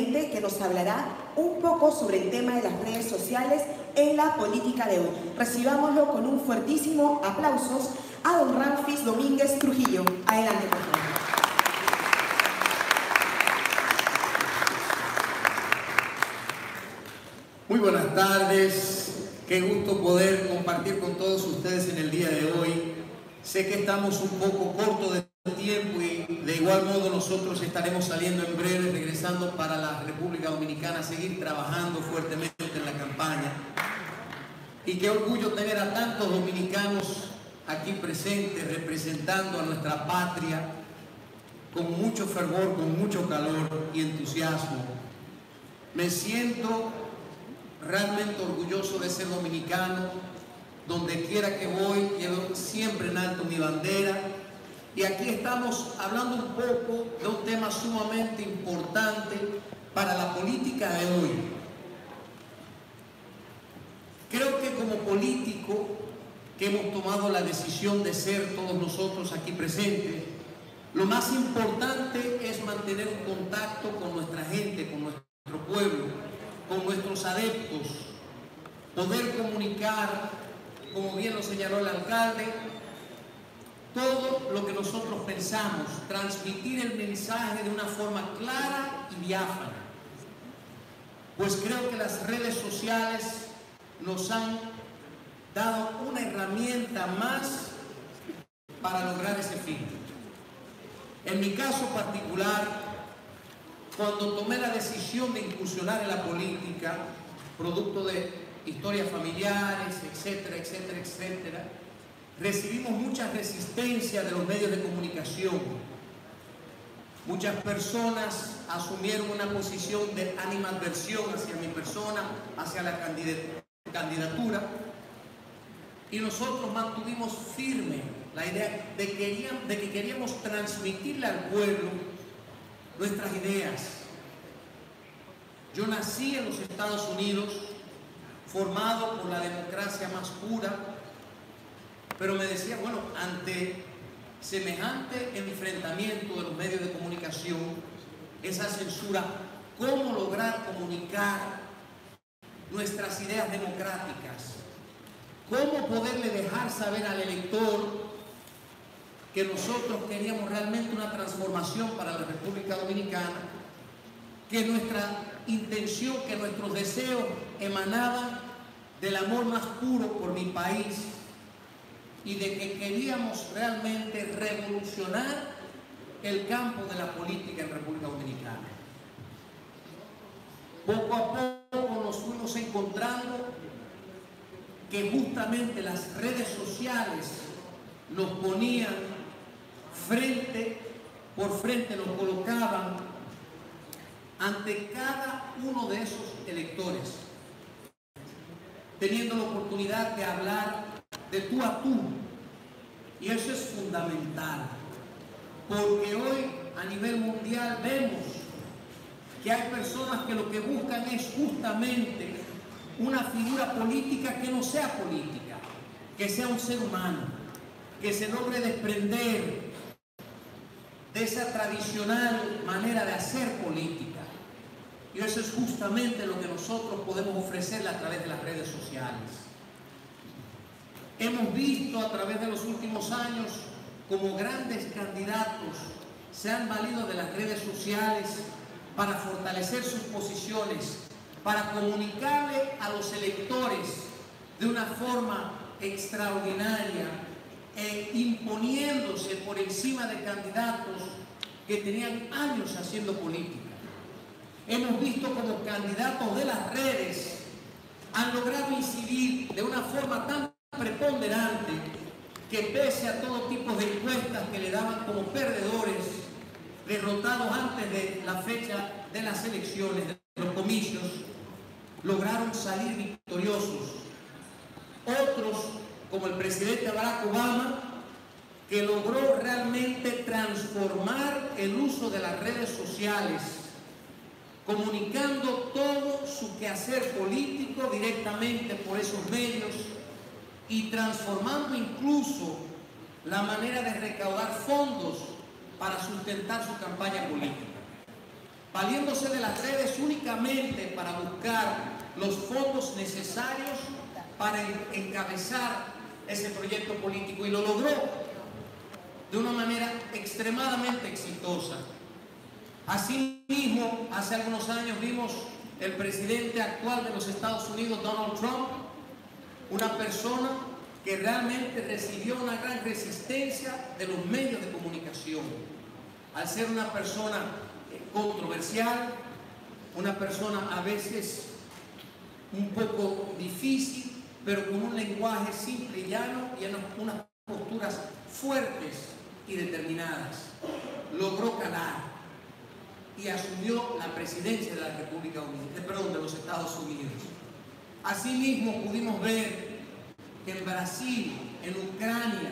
que nos hablará un poco sobre el tema de las redes sociales en la política de hoy. Recibámoslo con un fuertísimo aplausos a don Ramfis Domínguez Trujillo. Adelante, por favor. Muy buenas tardes, qué gusto poder compartir con todos ustedes en el día de hoy. Sé que estamos un poco cortos de tiempo y de igual modo nosotros estaremos saliendo en breve, regresando para la República Dominicana a seguir trabajando fuertemente en la campaña. Y qué orgullo tener a tantos dominicanos aquí presentes representando a nuestra patria con mucho fervor, con mucho calor y entusiasmo. Me siento realmente orgulloso de ser dominicano. Donde quiera que voy, llevo siempre en alto mi bandera. Y aquí estamos hablando un poco de un tema sumamente importante para la política de hoy. Creo que como político que hemos tomado la decisión de ser todos nosotros aquí presentes, lo más importante es mantener un contacto con nuestra gente, con nuestro pueblo, con nuestros adeptos, poder comunicar, como bien lo señaló el alcalde, todo lo que nosotros pensamos, transmitir el mensaje de una forma clara y diáfana. Pues creo que las redes sociales nos han dado una herramienta más para lograr ese fin. En mi caso particular, cuando tomé la decisión de incursionar en la política, producto de historias familiares, etcétera, etcétera, etcétera, recibimos mucha resistencia de los medios de comunicación. Muchas personas asumieron una posición de animadversión hacia mi persona, hacia la candidatura, y nosotros mantuvimos firme la idea de que queríamos transmitirle al pueblo nuestras ideas. Yo nací en los Estados Unidos, formado por la democracia más pura, pero me decía, bueno, ante semejante enfrentamiento de los medios de comunicación, esa censura, ¿cómo lograr comunicar nuestras ideas democráticas? ¿Cómo poderle dejar saber al elector que nosotros queríamos realmente una transformación para la República Dominicana, que nuestra intención, que nuestros deseos emanaban del amor más puro por mi país y de que queríamos realmente revolucionar el campo de la política en República Dominicana? Poco a poco nos fuimos encontrando que justamente las redes sociales nos ponían frente por frente, nos colocaban ante cada uno de esos electores, teniendo la oportunidad de hablar de tú a tú. Y eso es fundamental, porque hoy a nivel mundial vemos que hay personas que lo que buscan es justamente una figura política que no sea política, que sea un ser humano, que se logre desprender de esa tradicional manera de hacer política. Y eso es justamente lo que nosotros podemos ofrecerle a través de las redes sociales. Hemos visto a través de los últimos años como grandes candidatos se han valido de las redes sociales para fortalecer sus posiciones, para comunicarle a los electores de una forma extraordinaria, imponiéndose por encima de candidatos que tenían años haciendo política. Hemos visto como candidatos de las redes han logrado incidir de una forma tan preponderante que pese a todo tipo de encuestas que le daban como perdedores, derrotados antes de la fecha de las elecciones, de los comicios, lograron salir victoriosos. Otros, como el presidente Barack Obama, que logró realmente transformar el uso de las redes sociales, comunicando todo su quehacer político directamente por esos medios y transformando incluso la manera de recaudar fondos para sustentar su campaña política. valiéndose de las redes únicamente para buscar los fondos necesarios para encabezar ese proyecto político, y lo logró de una manera extremadamente exitosa. Asimismo, hace algunos años vimos el presidente actual de los Estados Unidos, Donald Trump, una persona que realmente recibió una gran resistencia de los medios de comunicación, al ser una persona controversial, una persona a veces un poco difícil, pero con un lenguaje simple y llano y unas posturas fuertes y determinadas. Logró calar y asumió la presidencia de la República Unida, de los Estados Unidos. Asimismo, pudimos ver que en Brasil, en Ucrania,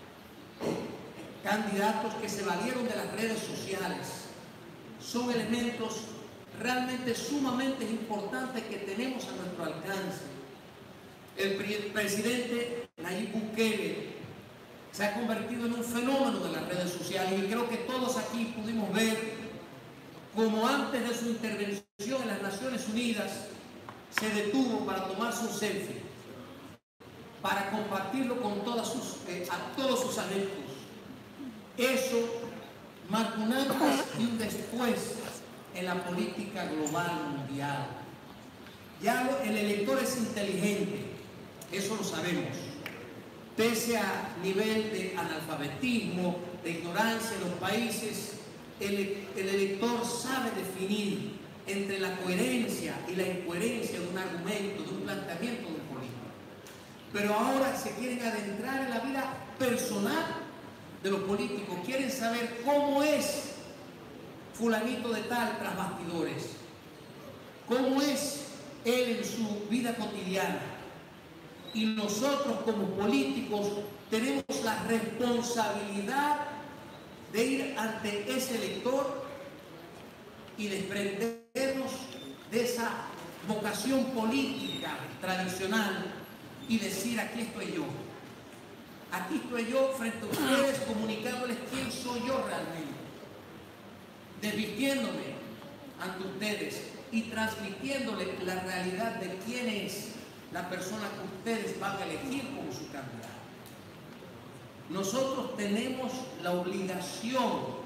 candidatos que se valieron de las redes sociales son elementos realmente sumamente importantes que tenemos a nuestro alcance. El presidente Nayib Bukele se ha convertido en un fenómeno de las redes sociales, y creo que todos aquí pudimos ver como antes de su intervención en las Naciones Unidas se detuvo para tomarse un selfie, para compartirlo con a todos sus adeptos. Eso marca un antes y un después en la política global mundial. Ya el elector es inteligente, eso lo sabemos. Pese a nivel de analfabetismo, de ignorancia en los países, el elector sabe definir entre la coherencia y la incoherencia de un argumento, de un planteamiento de un político. Pero ahora se quieren adentrar en la vida personal de los políticos, quieren saber cómo es fulanito de tal tras bastidores, cómo es él en su vida cotidiana. Y nosotros como políticos tenemos la responsabilidad de ir ante ese elector y desprendernos de esa vocación política tradicional y decir: aquí estoy yo. Aquí estoy yo frente a ustedes, comunicándoles quién soy yo realmente, desvistiéndome ante ustedes y transmitiéndoles la realidad de quién es la persona que ustedes van a elegir como su candidato. Nosotros tenemos la obligación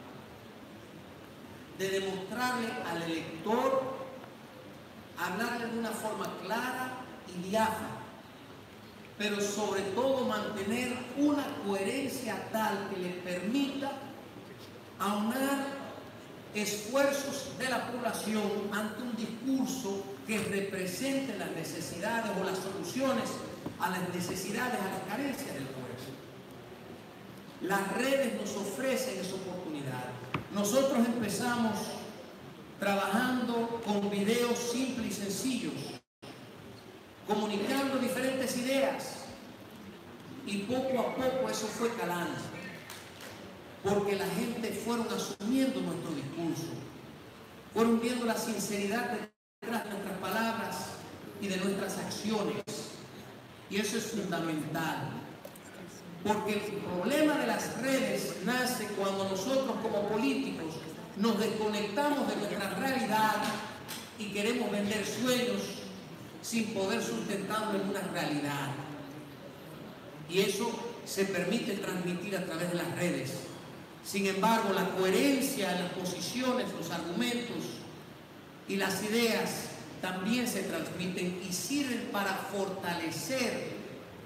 de demostrarle al elector, hablarle de una forma clara y diáfana, pero sobre todo mantener una coherencia tal que le permita aunar esfuerzos de la población ante un discurso que represente las necesidades o las soluciones a las necesidades, a las carencias del pueblo. Las redes nos ofrecen esa oportunidad. Nosotros empezamos trabajando con videos simples y sencillos, comunicando diferentes ideas, y poco a poco eso fue calando, porque la gente fueron asumiendo nuestro discurso, fueron viendo la sinceridad detrás de nuestras palabras y de nuestras acciones, y eso es fundamental, porque el problema de las redes nace cuando nosotros como políticos nos desconectamos de nuestra realidad y queremos vender sueños sin poder sustentarlo en una realidad. Y eso se permite transmitir a través de las redes. Sin embargo, la coherencia en las posiciones, los argumentos y las ideas también se transmiten y sirven para fortalecer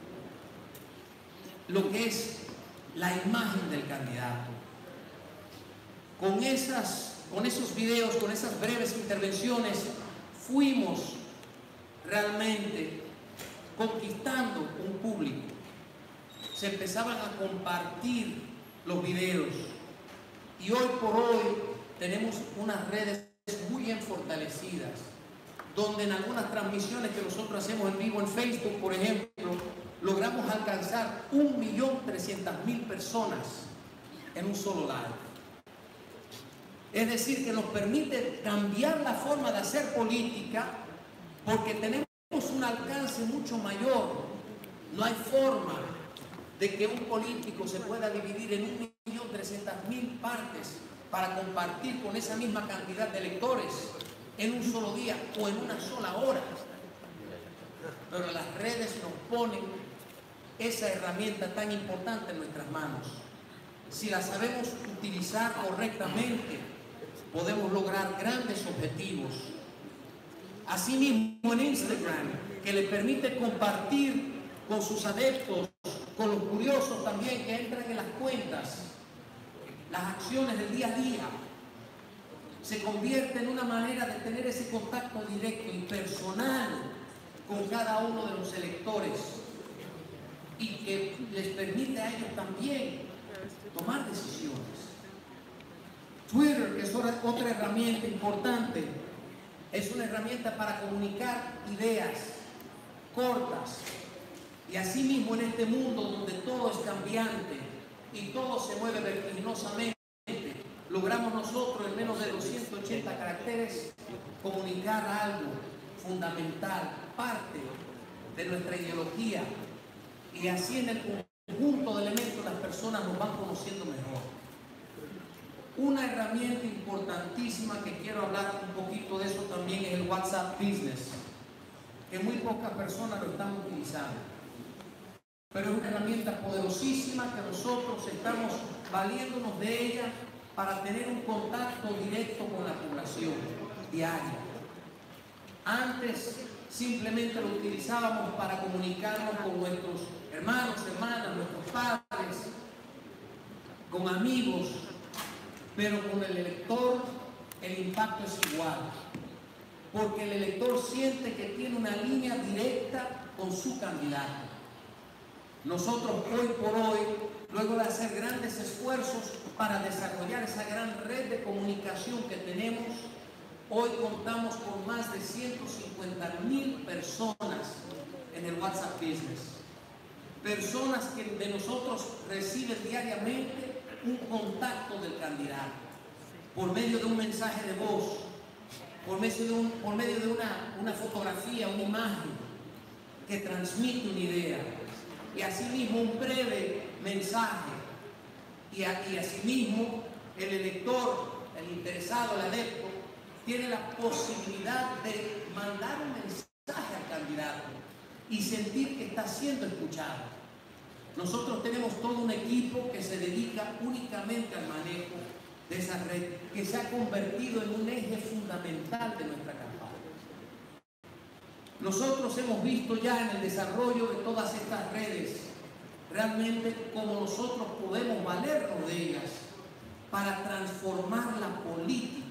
lo que es la imagen del candidato. Con esos videos, con esas breves intervenciones, fuimos realmente conquistando un público. Se empezaban a compartir los videos, y hoy por hoy tenemos unas redes muy bien fortalecidas, donde en algunas transmisiones que nosotros hacemos en vivo en Facebook, por ejemplo, logramos alcanzar 1.300.000 personas en un solo live. Es decir, que nos permite cambiar la forma de hacer política, porque tenemos un alcance mucho mayor. No hay forma de que un político se pueda dividir en 1.300.000 partes para compartir con esa misma cantidad de lectores en un solo día o en una sola hora. Pero las redes nos ponen esa herramienta tan importante en nuestras manos. Si la sabemos utilizar correctamente, podemos lograr grandes objetivos. Asimismo, en Instagram, que le permite compartir con sus adeptos, con los curiosos también que entran en las cuentas, las acciones del día a día, se convierte en una manera de tener ese contacto directo y personal con cada uno de los electores y que les permite a ellos también tomar decisiones. Twitter, que es otra herramienta importante, es una herramienta para comunicar ideas cortas. Y asimismo, en este mundo donde todo es cambiante y todo se mueve vertiginosamente, logramos nosotros en menos de 280 caracteres comunicar algo fundamental, parte de nuestra ideología, y así en el conjunto de elementos las personas nos van conociendo mejor. Una herramienta importantísima que quiero hablar un poquito de eso también es el WhatsApp Business, que muy pocas personas lo están utilizando, pero es una herramienta poderosísima que nosotros estamos valiéndonos de ella para tener un contacto directo con la población diaria. Antes simplemente lo utilizábamos para comunicarnos con nuestros hermanos, hermanas, nuestros padres, con amigos, pero con el elector el impacto es igual, porque el elector siente que tiene una línea directa con su candidato. Nosotros hoy por hoy, luego de hacer grandes esfuerzos para desarrollar esa gran red de comunicación que tenemos, hoy contamos con más de 150,000 personas en el WhatsApp Business. Personas que de nosotros reciben diariamente un contacto del candidato por medio de un mensaje de voz, por medio de una fotografía, una imagen que transmite una idea, y asimismo un breve mensaje, y asimismo el elector, el interesado, el adepto, tiene la posibilidad de mandar un mensaje al candidato y sentir que está siendo escuchado. Nosotros tenemos todo un equipo que se dedica únicamente al manejo de esa red, que se ha convertido en un eje fundamental de nuestra campaña. Nosotros hemos visto ya en el desarrollo de todas estas redes realmente cómo nosotros podemos valernos de ellas para transformar la política,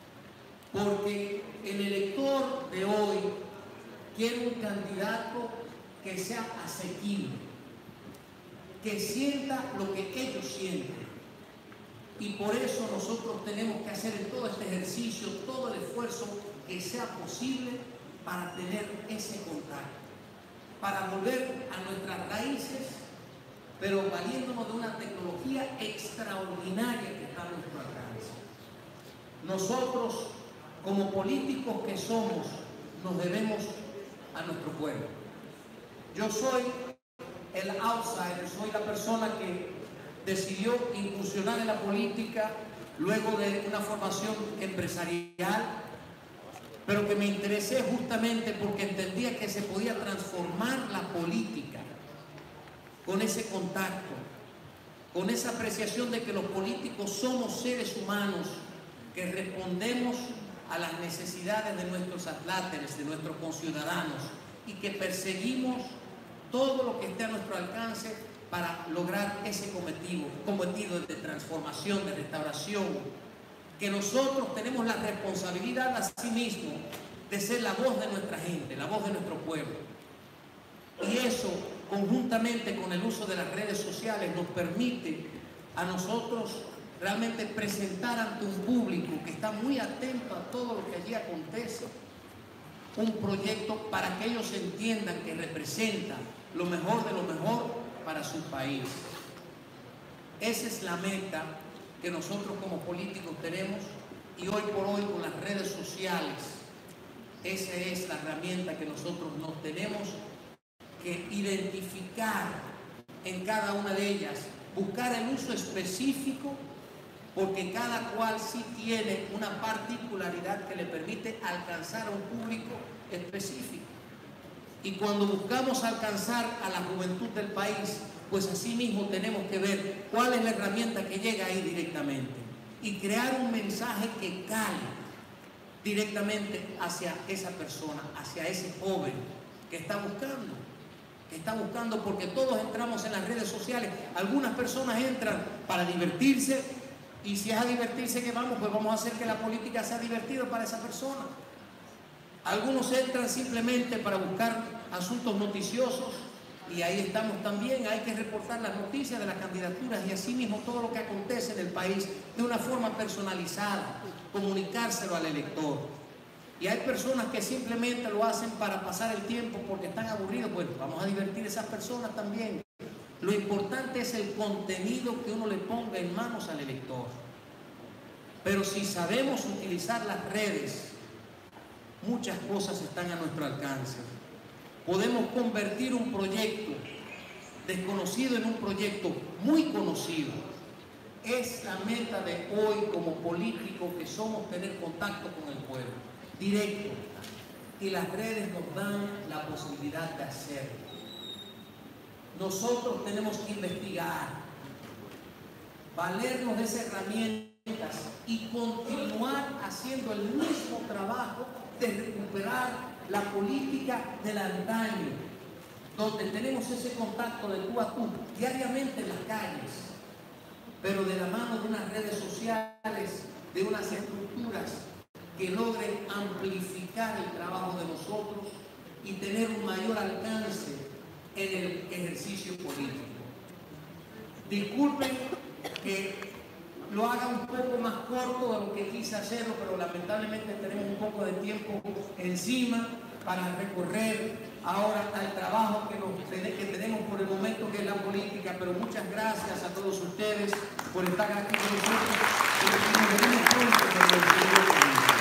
porque el elector de hoy quiere un candidato que sea asequible, que sienta lo que ellos sienten. Y por eso nosotros tenemos que hacer en todo este ejercicio todo el esfuerzo que sea posible para tener ese contacto, para volver a nuestras raíces, pero valiéndonos de una tecnología extraordinaria que está a nuestro alcance. Nosotros, como políticos que somos, nos debemos a nuestro pueblo. Yo soy el outsider, soy la persona que decidió incursionar en la política luego de una formación empresarial, pero que me interesé justamente porque entendía que se podía transformar la política con ese contacto, con esa apreciación de que los políticos somos seres humanos que respondemos a las necesidades de nuestros atláteres, de nuestros conciudadanos, y que perseguimos todo lo que esté a nuestro alcance para lograr ese cometido de transformación, de restauración, que nosotros tenemos la responsabilidad a sí mismo de ser la voz de nuestra gente, la voz de nuestro pueblo. Y eso, conjuntamente con el uso de las redes sociales, nos permite a nosotros realmente presentar ante un público que está muy atento a todo lo que allí acontece, un proyecto para que ellos entiendan que representa lo mejor de lo mejor para su país. Esa es la meta que nosotros como políticos tenemos, y hoy por hoy con las redes sociales, esa es la herramienta que nosotros nos tenemos que identificar en cada una de ellas, buscar el uso específico porque cada cual sí tiene una particularidad que le permite alcanzar a un público específico. Y cuando buscamos alcanzar a la juventud del país, pues así mismo tenemos que ver cuál es la herramienta que llega ahí directamente y crear un mensaje que cale directamente hacia esa persona, hacia ese joven que está buscando, porque todos entramos en las redes sociales. Algunas personas entran para divertirse, y si es a divertirse que vamos, pues vamos a hacer que la política sea divertida para esa persona. Algunos entran simplemente para buscar asuntos noticiosos, y ahí estamos también. Hay que reportar las noticias de las candidaturas y así mismo todo lo que acontece en el país de una forma personalizada, comunicárselo al elector. Y hay personas que simplemente lo hacen para pasar el tiempo porque están aburridos. Bueno, vamos a divertir a esas personas también. Lo importante es el contenido que uno le ponga en manos al elector. Pero si sabemos utilizar las redes, muchas cosas están a nuestro alcance. Podemos convertir un proyecto desconocido en un proyecto muy conocido. Es la meta de hoy como políticos que somos, tener contacto con el pueblo, directo. Y las redes nos dan la posibilidad de hacerlo. Nosotros tenemos que investigar, valernos de esas herramientas y continuar haciendo el mismo trabajo de recuperar la política del antaño, donde tenemos ese contacto de tú a tú, diariamente en las calles, pero de la mano de unas redes sociales, de unas estructuras que logren amplificar el trabajo de nosotros y tener un mayor alcance en el ejercicio político. Disculpen que lo haga un poco más corto de lo que quise hacerlo, pero lamentablemente tenemos un poco de tiempo encima para recorrer ahora al trabajo que tenemos por el momento, que es la política. Pero muchas gracias a todos ustedes por estar aquí con nosotros y nos vemos pronto con el